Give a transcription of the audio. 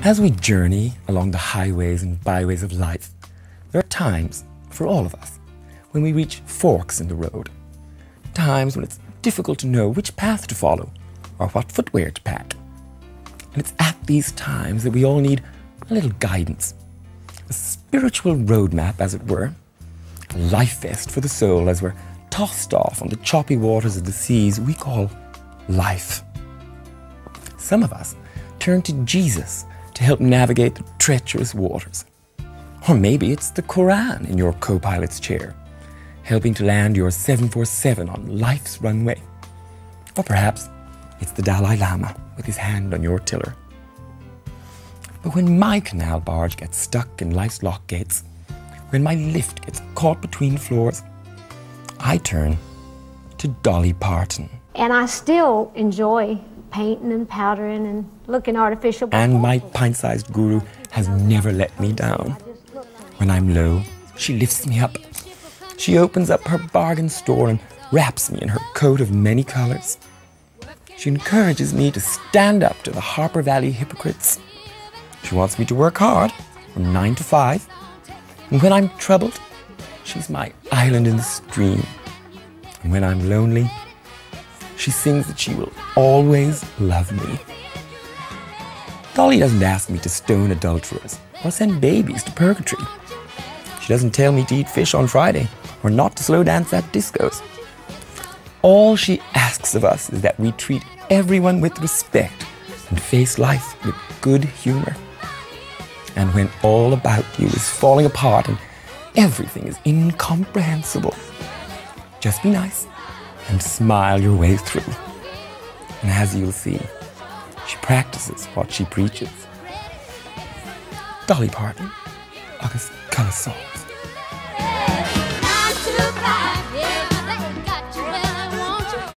As we journey along the highways and byways of life, there are times, for all of us, when we reach forks in the road. Times when it's difficult to know which path to follow or what footwear to pack. And it's at these times that we all need a little guidance. A spiritual roadmap, as it were. A life vest for the soul as we're tossed off on the choppy waters of the seas we call life. Some of us turn to Jesus to help navigate the treacherous waters. Or maybe it's the Quran in your co-pilot's chair, helping to land your 747 on life's runway. Or perhaps it's the Dalai Lama with his hand on your tiller. But when my canal barge gets stuck in life's lock gates, when my lift gets caught between floors, I turn to Dolly Parton. And I still enjoy painting and powdering and looking artificial. And my pint-sized guru has never let me down. When I'm low, she lifts me up. She opens up her bargain store and wraps me in her coat of many colors. She encourages me to stand up to the Harper Valley hypocrites. She wants me to work hard from 9 to 5. And when I'm troubled, she's my island in the stream. And when I'm lonely, she sings that she will always love me. Dolly doesn't ask me to stone adulterers or send babies to purgatory. She doesn't tell me to eat fish on Friday or not to slow dance at discos. All she asks of us is that we treat everyone with respect and face life with good humor. And when all about you is falling apart and everything is incomprehensible, just be nice and smile your way through. And as you'll see, she practices what she preaches. Dolly Parton, August Colour Songs.